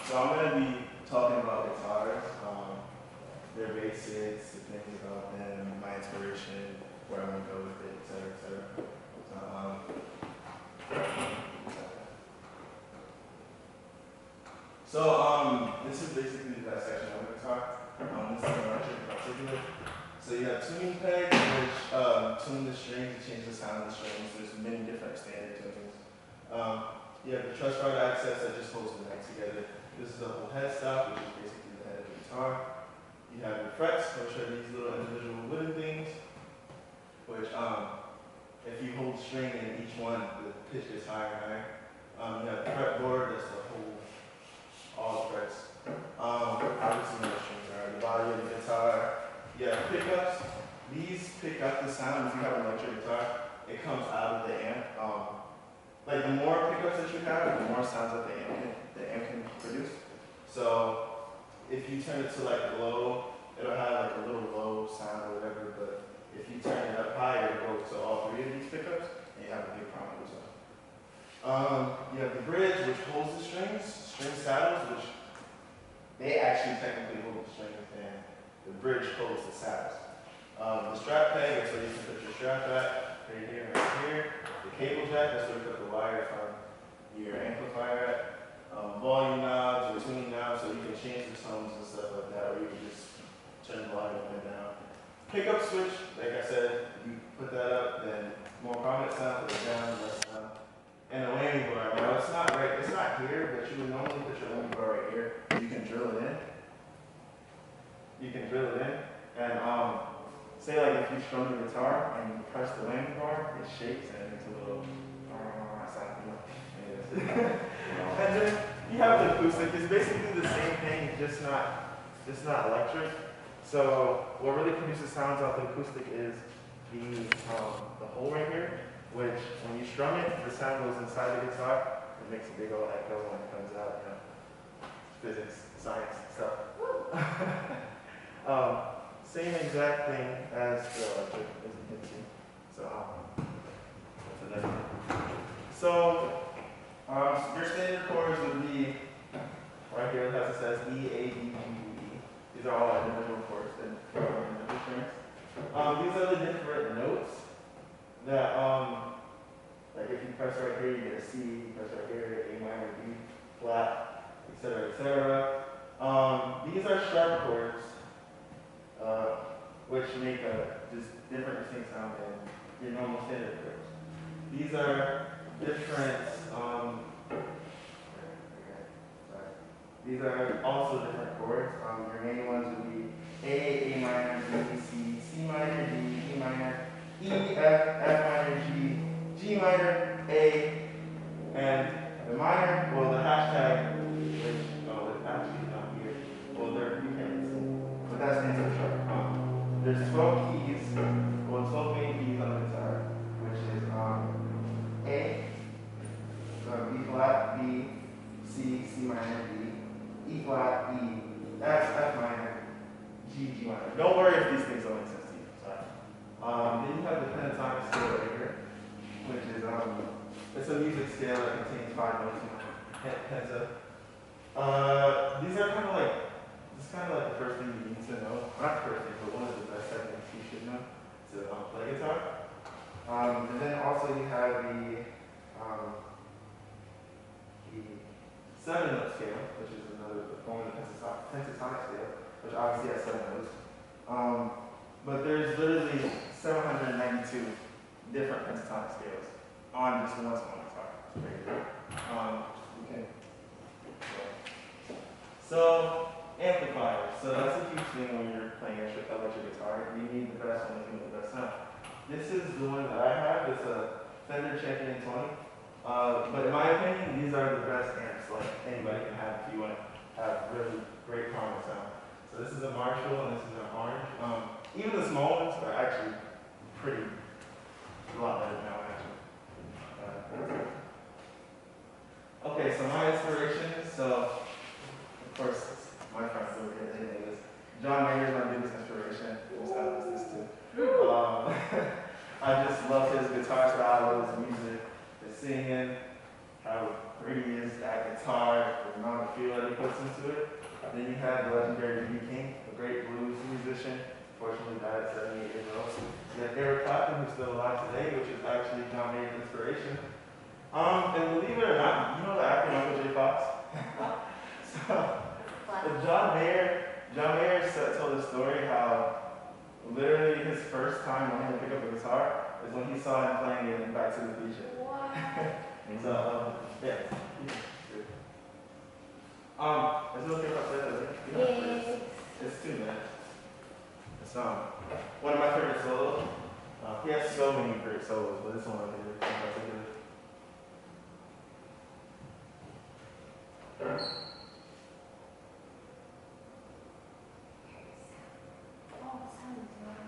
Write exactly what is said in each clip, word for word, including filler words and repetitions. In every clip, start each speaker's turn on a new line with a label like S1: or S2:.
S1: So I'm going to be talking about guitars, um, their basics, the things about them, my inspiration, where I'm going to go with it, et cetera, et cetera. So, um, so um, this is basically the dissection of a guitar. Um, this is an electric in particular. So you have tuning pegs, which um, tune the strings to change the sound of the strings. There's many different standard tunings. Um, you have the truss rod access that just holds the neck together. This is the whole headstock, which is basically the head of the guitar. You have your frets, which are these little individual wooden things, which um, if you hold string in each one, the pitch gets higher and higher. Um, you have the fretboard, that's the whole, all the frets. Um, obviously, no strings are the body of the guitar. You have pickups. These pick up the sound. If you have an electric guitar, it comes out of the amp. Um, like the more pickups that you have, the more sounds that the amp can, the amp can produce. So if you turn it to like low, it'll have like a little low sound or whatever. But if you turn it up higher, it goes to all three of these pickups, and you have a big problem with that. Um, you have the bridge, which holds the strings. String saddles, which they actually technically hold the strings, and the bridge holds the saddles. Um, the strap peg, that's where you can put your strap at, right here, right here. The cable jack, that's where you put the wire from your amplifier at. Um, volume knobs or tuning knobs, so you can change the tones and stuff like that, or you can just turn the volume up and down. Pickup switch, like I said, you put that up, then more prominent sound, put it down, less sound. And a landing bar. Now it's not right, it's not here, but you would normally put your landing bar right here. You can drill it in. You can drill it in, and um, say like if you strum the guitar and you press the landing bar, it shakes and it makes a little uh, sound. And then you have the acoustic. It's basically the same thing, just not just not electric. So what really produces sounds off the acoustic is the um, the hole right here, which when you strum it, the sound goes inside the guitar. It makes a big old echo when it comes out. You know, physics, science stuff. Um, same exact thing as the electric, as you can see. So, um, that's another thing. So, um, your standard chords would be right here. It has it says E, A, D, G, E. These are all individual chords and individual strings. Um, these are the different notes that, um, like if you press right here, you get a C. You press right here, A minor, B flat, et cetera, et cetera. Um, these are sharp chords. Uh, which make a just different distinct sound than your normal standard chords. These are different, um, sorry. These are also different chords. Um, your main ones would be A, A minor, B, C, C minor, D, E minor, E, F, F minor, G, G minor, A, and the minor, well the hashtag, which, oh, it's actually not here. Well, there, you can't see. But that stands for sharp. Um, there's twelve keys, well, twelve main keys on the guitar, which is um, A, so B flat, B, C, C minor, D, E flat, E, F, F minor, G, G minor. Don't worry if these things don't make sense to you. Sorry. Um, then you have the pentatonic scale right here, which is um, it's a music scale that contains five notes. Penta. Uh, these are kind of like. This is kind of like the first thing you need to know. Not the first thing, but one of the best techniques you should know to um, play guitar. Um, and then also you have the, um, the seven note scale, which is another form of the pentatonic scale, which obviously has seven notes. Um, but there's literally seven hundred ninety-two different pentatonic scales on just one small guitar. It's pretty good. Um, you can, so, amplifiers. So that's a huge thing when you're playing electric guitar. You need the best one to give the best sound. This is the one that I have. It's a Fender Champion twenty. Uh, but in my opinion, these are the best amps like anybody can have if you want to have really great power sound. So this is a Marshall and this is an Orange. Um, even the small ones are actually pretty, a lot better now actually. Uh, okay, so my inspiration. So of course, my friends over here, they know this. John Mayer is my biggest inspiration. Just got this too. Um, I just love his guitar style, his music, his singing, how great he is at guitar, the amount of feel that he puts listen to it. And then you had the legendary B B King, a great blues musician, fortunately died at seventy-eight years old. You had Eric Clapton, who's still alive today, which is actually John Mayer's inspiration. Um, and believe it or not, you know the actor Michael J. Fox? So, John Mayer, John Mayer said, told a story how literally his first time learning to pick up a guitar is when he saw him playing it in Back to the Future.
S2: What?
S1: So, um, yeah. Um, is it okay if I play that later?
S2: Yes.
S1: It's two minutes. It's um, one of my favorite solos. Uh, he has so many great solos, but this one I think is in particular.
S2: Oh, sounds good.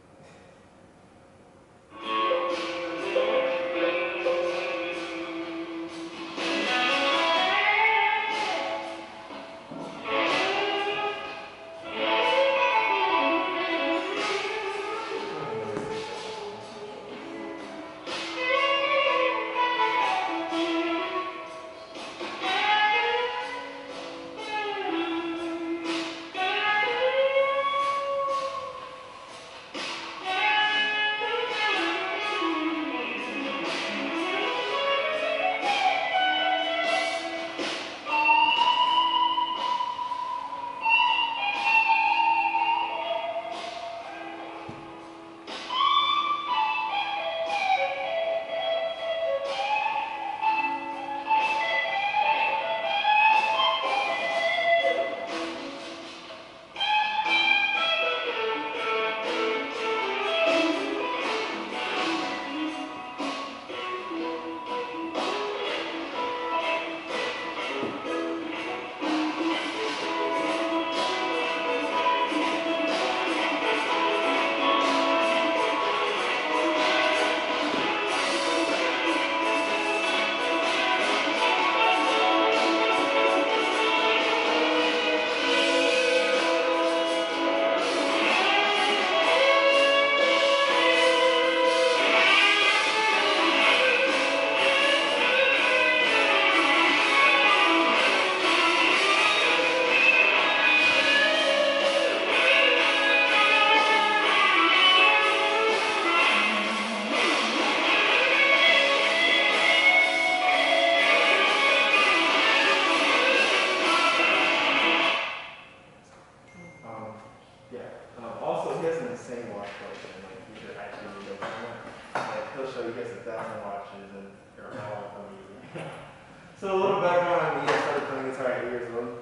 S1: So a little background on me, I started playing guitar at eight years old.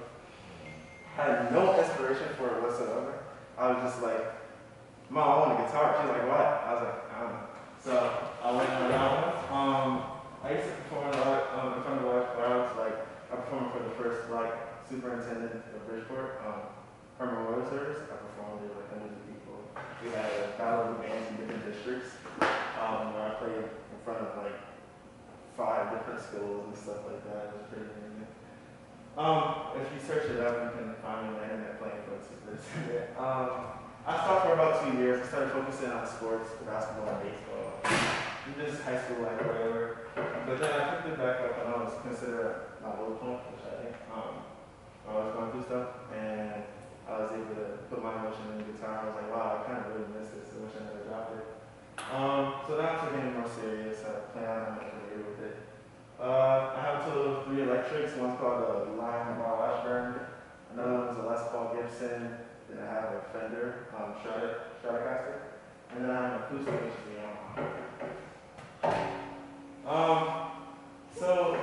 S1: I had no inspiration for it whatsoever. I was just like, Mom, I want a guitar. She's like, what? I was like, I don't know. So I went around. Um, I used to perform a lot um, in front of large crowds. Like, I performed for the first like superintendent of Bridgeport. Um, her memorial service. I performed with like hundreds of people. We had a battle of the bands in different districts um, where I played in front of like five different schools and stuff like that. It was pretty amazing. Um, if you search it up, you can find me on the internet playing for superintendent. Um, I stopped for about two years. I started focusing on sports, basketball and baseball. Just high school life or whatever. But then I picked it back up and I was considered my low point, which I think um, I was going through stuff. And I was able to put my emotion in the guitar. I was like, wow, I kind of really miss this. I wish I never dropped it. Um, so now I'm taking it more serious. I plan on my career with it. Uh, I have two little three electrics. One's called a Lion Bar Washburn. Another one's a Les Paul Gibson. Then I have a Fender um, Strata, Stratocaster. And then I have an acoustic, which is the Yamaha. Um, so,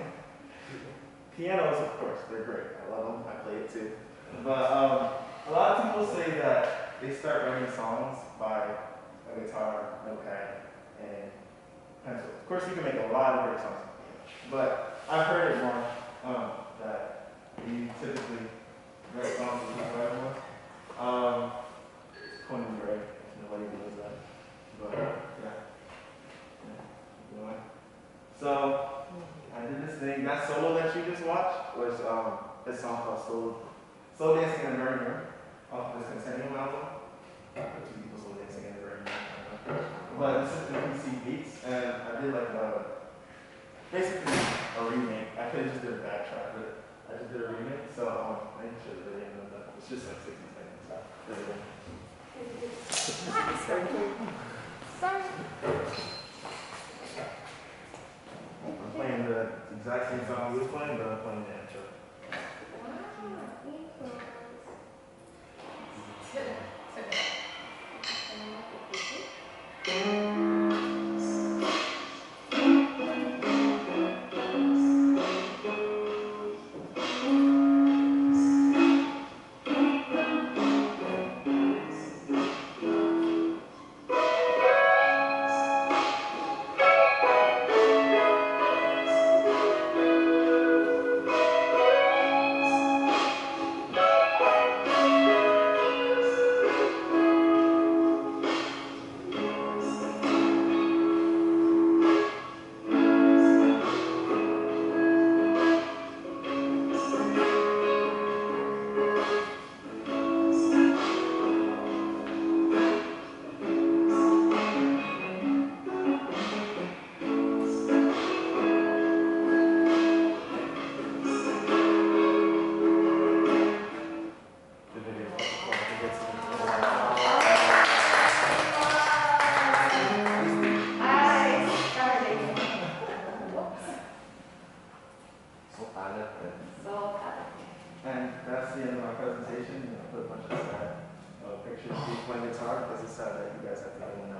S1: pianos, of course, they're great. I love them. I play it too. But um, a lot of people say that they start writing songs by a guitar, notepad, and pencil. Of course, you can make a lot of great songs, but I've heard it more um, that you typically write songs with guitar everyone. Um, Conan Gray, if nobody knows that. But yeah. yeah. So I did this thing. That solo that you just watched was um, this song called Slow, Slow Dancing in the Burning Room off the Centennial album. Two people slow dancing in the Burning Room. But this is the P C Beats, and I did like a, basically a remake. I could have just did a backtrack, but I just did a remix, so um, I can show the video and stuff. It's just like sixty seconds. There you go.
S2: Sorry.
S1: I'm playing the exact same song we was playing, but I'm playing the intro. The video. I think it's so bad. And that's the end of my presentation. You know, put a bunch of sad uh, pictures of me playing guitar because it's sad that you guys have to go in